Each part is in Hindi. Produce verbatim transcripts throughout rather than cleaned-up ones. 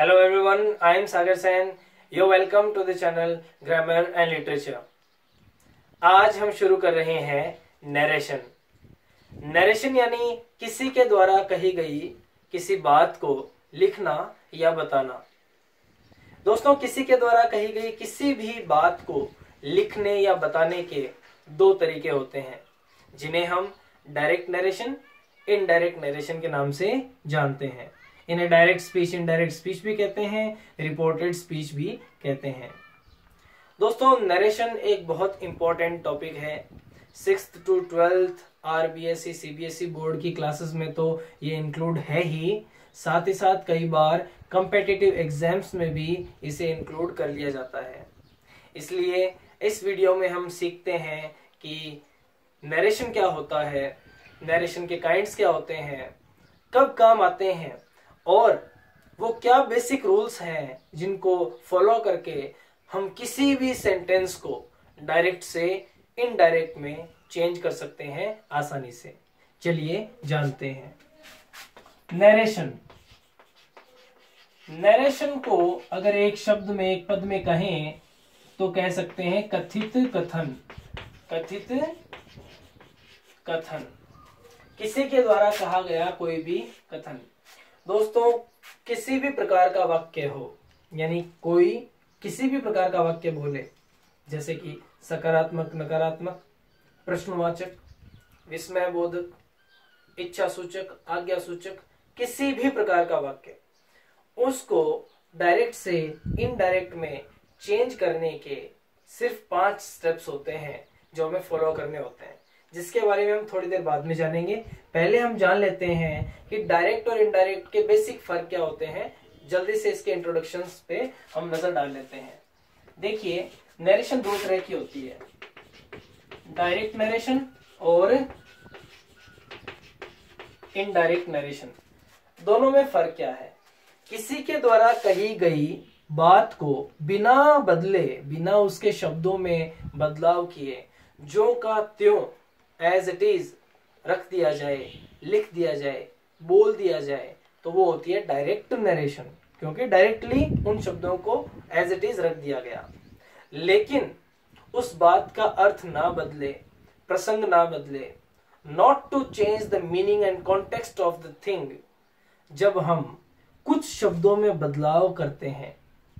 Hello everyone, I am Sagar Sen. You're welcome to the channel Grammar and Literature. आज हम शुरू कर रहे हैं नरेशन. नरेशन यानी किसी के द्वारा कही गई किसी बात को लिखना या बताना. दोस्तों, किसी के द्वारा कही गई किसी भी बात को लिखने या बताने के दो तरीके होते हैं, जिन्हें हम डायरेक्ट नरेशन, इनडायरेक्ट नरेशन के नाम से जानते हैं. इन्हें डायरेक्ट स्पीच, इनडायरेक्ट स्पीच भी कहते हैं, रिपोर्टेड स्पीच भी कहते हैं. दोस्तों, नरेशन एक बहुत इंपॉर्टेंट टॉपिक है. Sixth to twelfth RBSE CBSE board की क्लासेस में तो ये इंक्लूड है ही, साथ ही साथ कई बार कॉम्पिटिटिव एग्जाम्स में भी इसे इंक्लूड कर लिया जाता है. इसलिए इस वीडियो में हम सीखते हैं कि नरेशन क्या होता है, नरेशन के काइंड्स क्या होते हैं, कब काम आते हैं और वो क्या बेसिक रूल्स हैं जिनको फॉलो करके हम किसी भी सेंटेंस को डायरेक्ट से इनडायरेक्ट में चेंज कर सकते हैं आसानी से. चलिए जानते हैं. नरेशन. नरेशन को अगर एक शब्द में, एक पद में कहें तो कह सकते हैं कथित कथन. कथित कथन, किसी के द्वारा कहा गया कोई भी कथन. दोस्तों, किसी भी प्रकार का वाक्य हो, यानी कोई किसी भी प्रकार का वाक्य बोले, जैसे कि सकारात्मक, नकारात्मक, प्रश्नवाचक, विस्मय बोधक, इच्छा सूचक, आज्ञा सूचक, किसी भी प्रकार का वाक्य, उसको डायरेक्ट से इनडायरेक्ट में चेंज करने के सिर्फ पांच स्टेप्स होते हैं जो हमें फॉलो करने होते हैं, जिसके बारे में हम थोड़ी देर बाद में जानेंगे. पहले हम जान लेते हैं कि डायरेक्ट और इनडायरेक्ट के बेसिक फर्क क्या होते हैं. जल्दी से इसके इंट्रोडक्शंस पे हम नजर डाल लेते हैं. देखिए, नरेशन दो तरह की होती है, डायरेक्ट नरेशन और इनडायरेक्ट नरेशन. दोनों में फर्क क्या है? किसी के द्वारा कही गई बात को बिना बदले, बिना उसके शब्दों में बदलाव किए, जो का त्यों एज इट इज रख दिया जाए, लिख दिया जाए, बोल दिया जाए, तो वो होती है डायरेक्ट नरेशन, क्योंकि डायरेक्टली उन शब्दों को एज इट इज रख दिया गया. लेकिन उस बात का अर्थ ना बदले, प्रसंग ना बदले, not to change the meaning and context of the thing. जब हम कुछ शब्दों में बदलाव करते हैं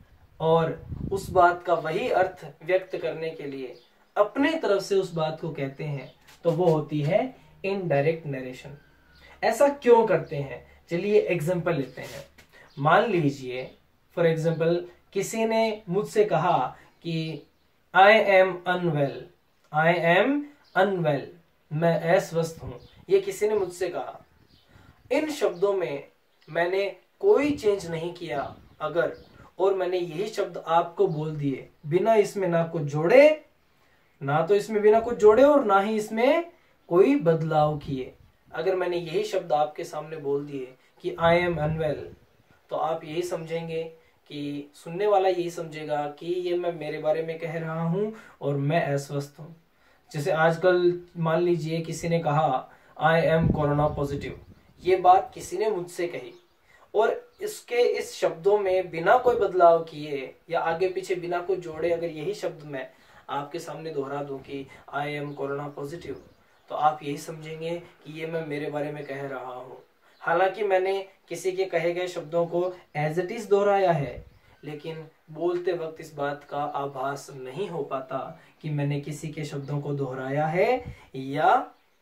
और उस बात का वही अर्थ व्यक्त करने के लिए अपने तरफ से उस बात को कहते हैं, तो वो होती है इनडायरेक्ट नरेशन. ऐसा क्यों करते हैं? चलिए एग्जांपल लेते हैं. मान लीजिए फॉर एग्जांपल किसी ने मुझसे कहा कि I am unwell, I am unwell, मैं अस्वस्थ हूं. ये किसी ने मुझसे कहा. इन शब्दों में मैंने कोई चेंज नहीं किया अगर, और मैंने यही शब्द आपको बोल दिए बिना इसमें ना कुछ जोड़े, ना तो इसमें बिना कुछ जोड़े और ना ही इसमें कोई बदलाव किए. अगर मैंने यही शब्द आपके सामने बोल दिए कि आई एम अनवेल, तो आप यही समझेंगे कि सुनने वाला यही समझेगा कि ये मैं मेरे बारे में कह रहा हूं और मैं अस्वस्थ हूं. जैसे आजकल मान लीजिए किसी ने कहा आई एम कोरोना पॉजिटिव. ये बात किसी ने मुझसे कही और इसके इस शब्दों में बिना कोई बदलाव किए या आगे पीछे बिना कुछ जोड़े अगर यही शब्द मैं आपके सामने दोहरा दूं कि आई एम कोरोना पॉजिटिव, तो आप यही समझेंगे कि ये मैं मेरे बारे में कह रहा हूं. हालांकि मैंने किसी के कहे गए शब्दों को एज इट इज दोहराया है, लेकिन बोलते वक्त इस बात का आभास नहीं हो पाता कि मैंने किसी के शब्दों को दोहराया है या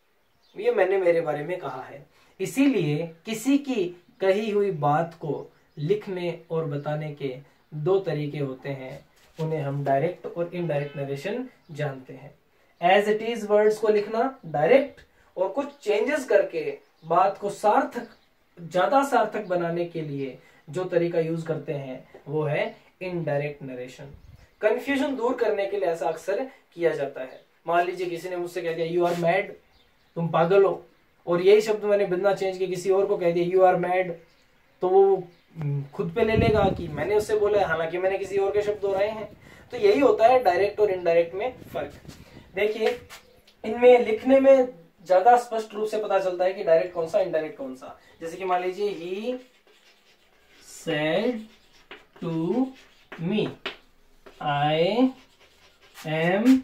ये मैंने मेरे बारे में कहा है. इसीलिए किसी की कही हुई बात को लिखने और बताने के दो तरीके होते हैं, उन्हें हम डायरेक्ट और इनडायरेक्ट नरेशन जानते हैं. एज इट इज वर्ड्स को लिखना डायरेक्ट, और कुछ चेंजेस करके बात को सार्थक, ज्यादा सार्थक बनाने के लिए जो तरीका यूज करते हैं वो है इनडायरेक्ट नरेशन. कंफ्यूजन दूर करने के लिए ऐसा अक्सर किया जाता है. मान लीजिए किसी ने मुझसे कह दिया यू आर मैड, तुम पागल हो, और यही शब्द मैंने बिना चेंज के किसी और को कह दिया यू आर मैड, तो वो खुद पे ले लेगा कि मैंने उससे बोला है, हालांकि मैंने किसी और के शब्द दोहराए हैं. तो यही होता है डायरेक्ट और इनडायरेक्ट में फर्क. देखिए, इनमें लिखने में ज्यादा स्पष्ट रूप से पता चलता है कि डायरेक्ट कौन सा, इनडायरेक्ट कौन सा. जैसे कि मान लीजिए he said to me. I am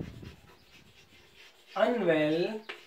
unwell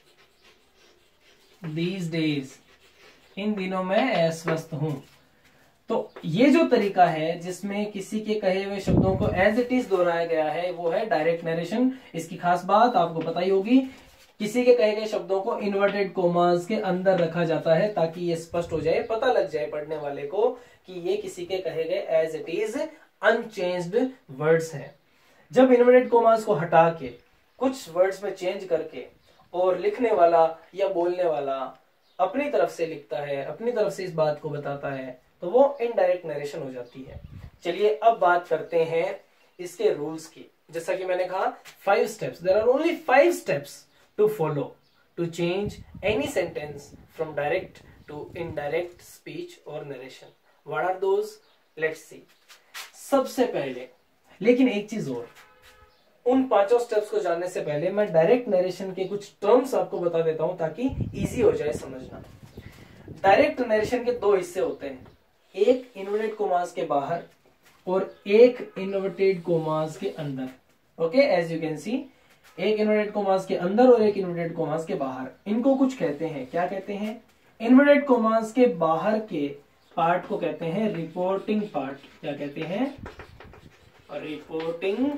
these days. इन दिनों मैं अस्वस्थ हूं। तो ये जो तरीका है जिसमें किसी के कहे हुए शब्दों को एज इट इज दोहराया गया है वो है डायरेक्ट नरेशन। इसकी खास बात आपको पता ही होगी, किसी के कहे गए शब्दों को इन्वर्टेड कोमास के अंदर रखा जाता है ताकि ये स्पष्ट हो जाए, पता लग जाए पढ़ने वाले को कि ये किसी के कहे गए as it is unchanged words हैं। जब इन्वर्टेड कोमास को हटा के कुछ वर्ड्स में चेंज करके और लिखने वाला या बोलने वाला अपनी तरफ से लिखता है, अपनी तरफ से इस बात को बताता है, तो वो इनडायरेक्ट नरेशन हो जाती है। चलिए अब बात करते हैं इसके रूल्स की। जैसा कि मैंने कहा five steps, there are only five steps to follow to change any sentence from direct to indirect speech और narration. What are those? Let's see. सबसे पहले, लेकिन एक चीज और, उन पांचों स्टेप्स को जानने से पहले मैं डायरेक्ट नरेशन के कुछ टर्म्स आपको बता देता हूं ताकि इजी हो जाए समझना। डायरेक्ट नरेशन के दो हिस्से होते हैं, एक इन्वर्टेड कोमास के बाहर और एक इन्वर्टेड कोमास के अंदर। Okay, as you can see, एक इन्वर्टेड कोमास के अंदर और एक इन्वर्टेड कोमास के बाहर। इनको कुछ कहते हैं, क्या कहते हैं? इन्वर्टेड कोमास के बाहर के पार्ट को कहते हैं रिपोर्टिंग पार्ट। क्या कहते हैं? Reporting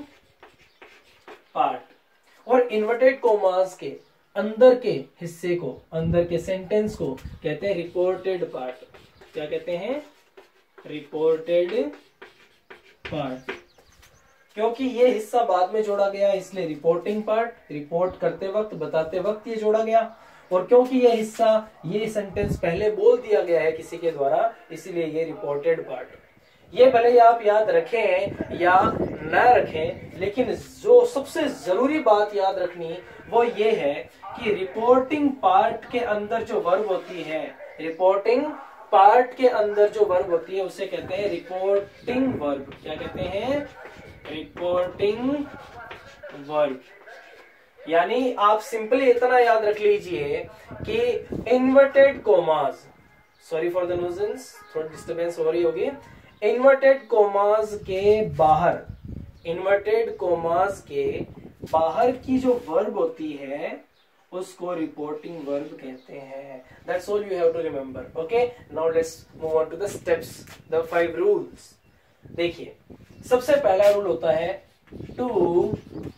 part. और इन्वर्टेड कोमास के अंदर के हिस्से को, अंदर के सेंटेंस को कहते हैं रिपोर्टेड पार्ट। क्या कहते हैं? Reported part. क्योंकि ये हिस्सा बाद में जोड़ा गया इसलिए रिपोर्टिंग पार्ट, रिपोर्ट करते वक्त, बताते वक्त ये जोड़ा गया। और क्योंकि ये हिस्सा, ये सेंटेंस पहले बोल दिया गया है किसी के द्वारा, इसलिए ये रिपोर्टेड पार्ट। ये भले ही आप याद रखें या न रखें, लेकिन जो सबसे जरूरी बात याद रखनी वो ये है कि रिपोर्टिंग पार्ट के अंदर जो वर्ब होती है, रिपोर्टिंग पार्ट के अंदर जो वर्ब होती है उसे कहते हैं रिपोर्टिंग वर्ब। क्या कहते हैं? Reporting verb. यानी आप सिंपली इतना याद रख लीजिए कि inverted commas, sorry for the nuisance, थोड़ी डिस्टर्बेंस हो रही होगी, इन्वर्टेड कोमास के बाहर, इन्वर्टेड कोमास के बाहर की जो वर्ब होती है उसको रिपोर्टिंग वर्ब कहते हैं। That's all you have to remember. Okay, now let's move on to the steps, the five rules. देखिए, सबसे पहला रूल होता है टू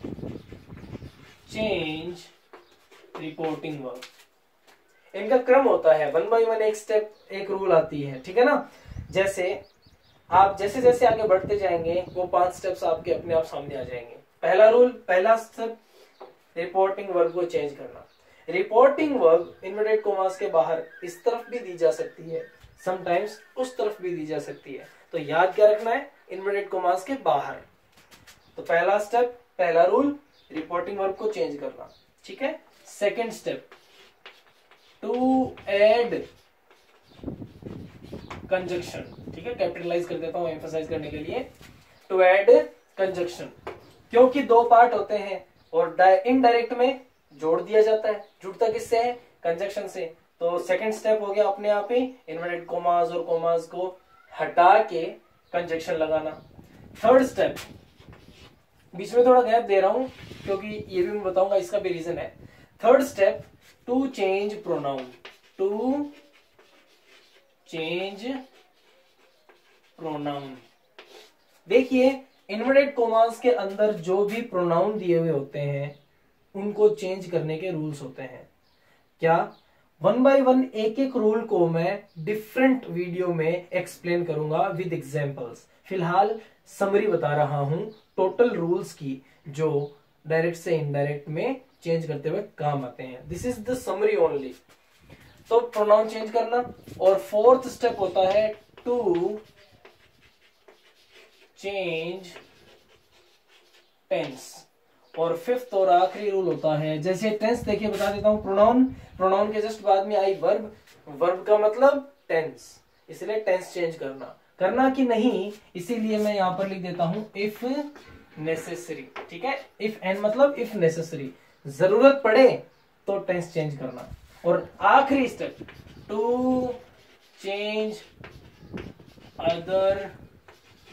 चेंज रिपोर्टिंग वर्ब। इनका क्रम होता है वन बाय वन, एक स्टेप एक रूल आती है, ठीक है ना। जैसे आप जैसे जैसे आगे बढ़ते जाएंगे वो पांच स्टेप्स आपके अपने आप सामने आ जाएंगे। पहला रूल, पहला स्टेप, रिपोर्टिंग वर्ब को चेंज करना। रिपोर्टिंग वर्ब इन्वर्टेड कोमास के बाहर इस तरफ भी दी जा सकती है, समटाइम्स उस तरफ भी दी जा सकती है। तो याद क्या रखना है? इन्वर्टेड कोमास के बाहर। तो पहला स्टेप, पहला रूल, रिपोर्टिंग वर्ब को चेंज करना, ठीक है। Second step, to add conjunction, ठीक है, कैपिटलाइज कर देता हूं एम्फसाइज करने के लिए। टू ऐड कंजक्शन, क्योंकि दो पार्ट होते हैं और इनडायरेक्ट में जोड़ दिया जाता है। जुड़ता किससे है? कंजक्शन से। तो सेकंड स्टेप हो गया अपने आप ही इन्वर्टेड कोमास और कोमास को हटा के कंजक्शन लगाना। थर्ड स्टेप, बीच में थोड़ा गैप दे रहा हूं क्योंकि ये भी मैं बताऊंगा, इसका भी रीजन है। Third step, to change pronoun, to change pronoun. देखिए, इन्वर्टेड कोमास के अंदर जो भी प्रोनाउन दिए हुए होते हैं उनको चेंज करने के रूल्स होते हैं। क्या? वन बाय वन एक एक रूल को मैं डिफरेंट वीडियो में एक्सप्लेन करूंगा विद एग्जांपल्स। फिलहाल समरी बता रहा हूं टोटल रूल्स की जो डायरेक्ट से इनडायरेक्ट में चेंज करते हुए काम आते हैं। This is the summary only. तो प्रोनाउन चेंज करना। और फोर्थ स्टेप होता है टू चेंज टेंस। और फिफ्थ और आखिरी रूल होता है, जैसे टेंस देखिए बता देता हूं, प्रोनाउन, प्रोनाउन के जस्ट बाद में आई वर्ब, वर्ब का मतलब टेंस, इसलिए टेंस चेंज करना। करना कि नहीं इसीलिए मैं यहां पर लिख देता हूं इफ नेसेसरी, ठीक है। इफ एंड मतलब इफ नेसेसरी, जरूरत पड़े तो टेंस चेंज करना। और आखिरी step, to change other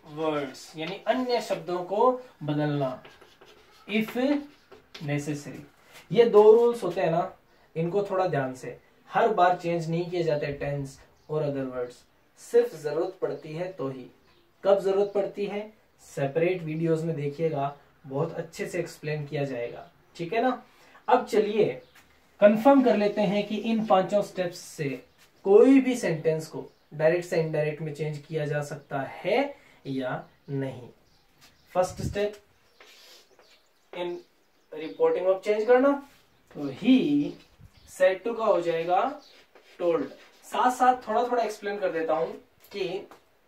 words यानी अन्य शब्दों को बदलना, इफ नेसेसरी। ये दो रूल्स होते हैं ना, इनको थोड़ा ध्यान से, हर बार चेंज नहीं किए जाते टेंस और अदर वर्ड्स, सिर्फ जरूरत पड़ती है तो ही। कब जरूरत पड़ती है, सेपरेट वीडियोस में देखिएगा, बहुत अच्छे से एक्सप्लेन किया जाएगा, ठीक है ना। अब चलिए कंफर्म कर लेते हैं कि इन पांचों स्टेप्स से कोई भी सेंटेंस को डायरेक्ट से इनडायरेक्ट में चेंज किया जा सकता है या नहीं। फर्स्ट स्टेप, इन रिपोर्टिंग वर्ब चेंज करना, तो ही सेड टू का हो जाएगा टोल्ड। साथ साथ थोड़ा थोड़ा एक्सप्लेन कर देता हूं कि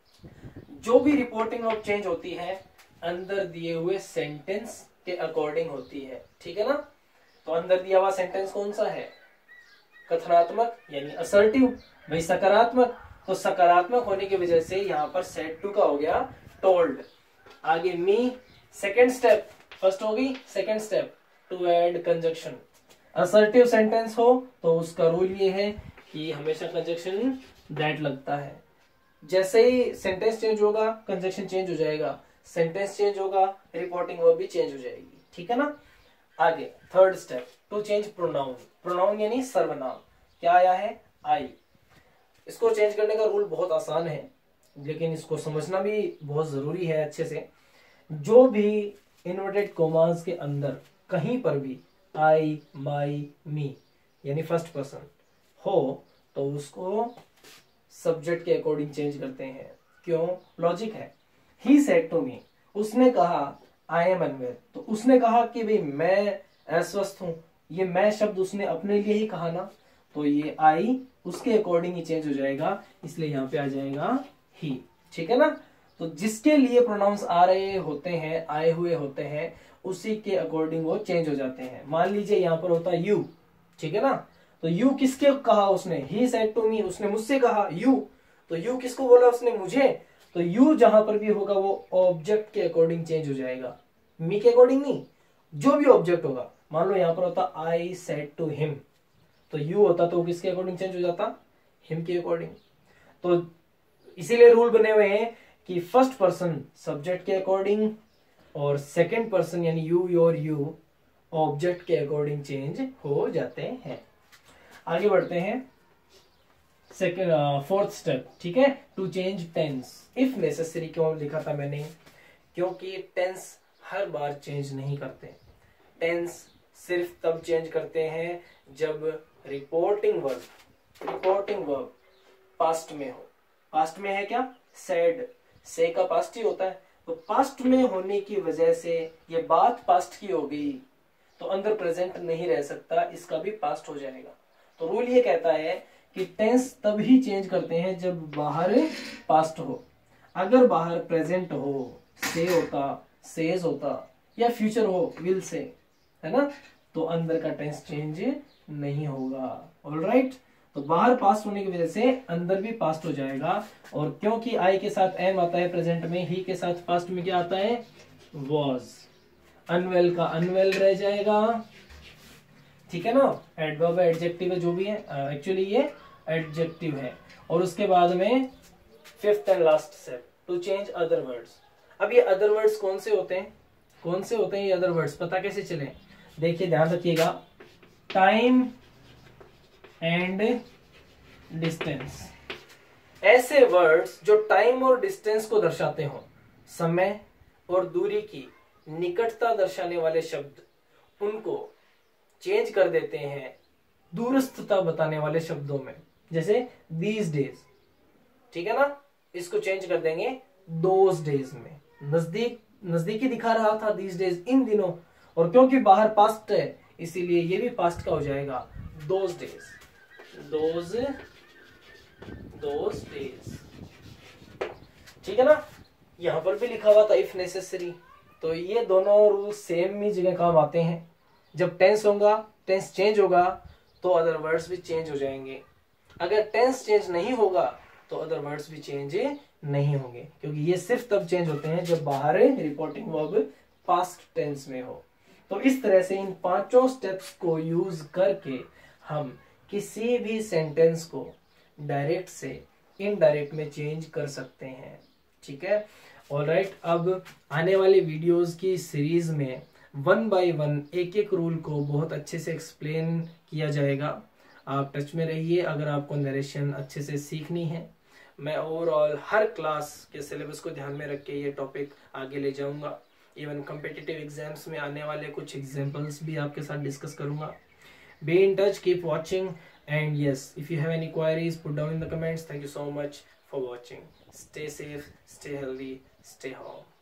जो भी रिपोर्टिंग वर्ब चेंज होती है अंदर दिए हुए सेंटेंस के अकॉर्डिंग होती है, ठीक है ना। तो अंदर दिया हुआ सेंटेंस कौन सा है, कथनात्मक यानी असर्टिव, भाई सकारात्मक, तो सकारात्मक होने की वजह से यहाँ पर सेड टू का हो गया टोल्ड। आगे मी, सेकेंड स्टेप, फर्स्ट होगी, second step to add conjunction. Assertive sentence हो तो उसका रूल ये है कि हमेशा कंजक्शन दैट लगता है। जैसे ही सेंटेंस चेंज होगा कंजक्शन चेंज हो जाएगा, सेंटेंस चेंज होगा रिपोर्टिंग वर्ब भी चेंज हो जाएगी, ठीक है ना। आगे third step to change pronoun. Pronoun यानी सर्वनाम, क्या आया है, आई। इसको चेंज करने का रूल बहुत आसान है, लेकिन इसको समझना भी बहुत जरूरी है अच्छे से। जो भी इन्वर्टेड कोमास के अंदर कहीं पर भी आई, माई, मी यानी फर्स्ट पर्सन हो तो उसको सब्जेक्ट के अकॉर्डिंग चेंज करते हैं। क्यों, लॉजिक है। ही सेड टू मी, उसने कहा आई एम अनवेल, तो उसने कहा कि भाई मैं अस्वस्थ हूं, ये मैं शब्द उसने अपने लिए ही कहा ना, तो ये आई उसके अकॉर्डिंग ही चेंज हो जाएगा, इसलिए यहाँ पे आ जाएगा ही, ठीक है ना। तो जिसके लिए प्रोनाउंस आ रहे होते हैं, आए हुए होते हैं, उसी के अकॉर्डिंग वो चेंज हो जाते हैं। मान लीजिए यहाँ पर होता है यू, ठीक है ना, तो यू किसके कहा उसने, ही सेड टू मी, उसने मुझसे कहा यू, तो यू किसको बोला उसने, मुझे, तो यू जहां पर भी होगा वो ऑब्जेक्ट के अकॉर्डिंग चेंज हो जाएगा, मी के अकॉर्डिंग नहीं, जो भी ऑब्जेक्ट होगा। मान लो यहाँ पर होता आई सेड टू हिम, तो यू होता तो किसके अकॉर्डिंग चेंज हो जाता, हिम के अकॉर्डिंग। तो इसीलिए रूल बने हुए हैं कि फर्स्ट पर्सन सब्जेक्ट के अकॉर्डिंग और सेकंड पर्सन यानी यू और यू ऑब्जेक्ट के अकॉर्डिंग चेंज हो जाते हैं। आगे बढ़ते हैं, सेकंड फोर्थ स्टेप, ठीक है, to change tense if necessary. क्यों लिखा था मैंने, क्योंकि टेंस हर बार चेंज नहीं करते। टेंस सिर्फ तब चेंज करते हैं जब reporting verb reporting verb past में हो। पास्ट में है क्या, सेड, से का पास्ट ही होता है, तो पास्ट में होने की वजह से ये बात पास्ट की हो गई तो अंदर प्रेजेंट नहीं रह सकता, इसका भी पास्ट हो जाएगा। तो रूल ये कहता है कि टेंस तभी चेंज करते हैं जब बाहर पास्ट हो। अगर बाहर प्रेजेंट हो, से होता, सेज होता, या फ्यूचर हो, विल से, है ना, तो अंदर का टेंस चेंज नहीं होगा। ऑलराइट, तो बाहर पास्ट होने की वजह से अंदर भी पास्ट हो जाएगा। और क्योंकि आई के साथ एम आता है प्रेजेंट में, ही के साथ पास्ट में क्या आता है, वॉज, अनवेल का अनवेल रह जाएगा, ठीक है ना। एडवर्ब है, एडजेक्टिव है, जो भी है, एक्चुअली ये एडजेक्टिव है। और उसके बाद में fifth and last step to change other words. अब ये अदर वर्ड्स कौन से होते हैं, कौन से होते हैं ये अदर वर्ड्स, पता कैसे चले, देखिए ध्यान रखिएगा, टाइम एंड डिस्टेंस। ऐसे वर्ड्स जो टाइम और डिस्टेंस को दर्शाते हो, समय और दूरी की निकटता दर्शाने वाले शब्द, उनको चेंज कर देते हैं दूरस्थता बताने वाले शब्दों में। जैसे दीज डेज, ठीक है ना, इसको चेंज कर देंगे दोज डेज में। नजदीक नजदीकी दिखा रहा था दीज डेज, इन दिनों, और क्योंकि बाहर पास्ट है इसीलिए ये भी पास्ट का हो जाएगा those days, those those days, ठीक है ना। यहां पर भी लिखा हुआ था इफ नेसेसरी, तो ये दोनों रूल सेम ही जगह काम आते हैं। जब टेंस होगा, टेंस चेंज होगा तो अदर वर्ड्स भी चेंज हो जाएंगे। अगर टेंस चेंज नहीं होगा तो अदर वर्ड्स भी चेंज नहीं होंगे, क्योंकि ये सिर्फ तब चेंज होते हैं जब बाहर रिपोर्टिंग वर्ब पास्ट टेंस में हो। तो इस तरह से इन पांचों स्टेप्स को यूज करके हम किसी भी सेंटेंस को डायरेक्ट से इनडायरेक्ट में चेंज कर सकते हैं। ठीक है, ऑलराइट। अब आने वाले वीडियोस की सीरीज में वन बाय वन एक एक रूल को बहुत अच्छे से एक्सप्लेन किया जाएगा। आप टच में रहिए अगर आपको नरेशन अच्छे से सीखनी है। मैं ओवरऑल हर क्लास के सिलेबस को ध्यान में रख के ये टॉपिक आगे ले जाऊंगा। इवन कम्पिटिटिव एग्जाम्स में आने वाले कुछ एग्जाम्पल्स भी आपके साथ डिस्कस करूंगा। Be in touch, keep watching, and yes, if you have any queries put down in the comments. Thank you so much for watching. Stay safe, stay healthy, stay home.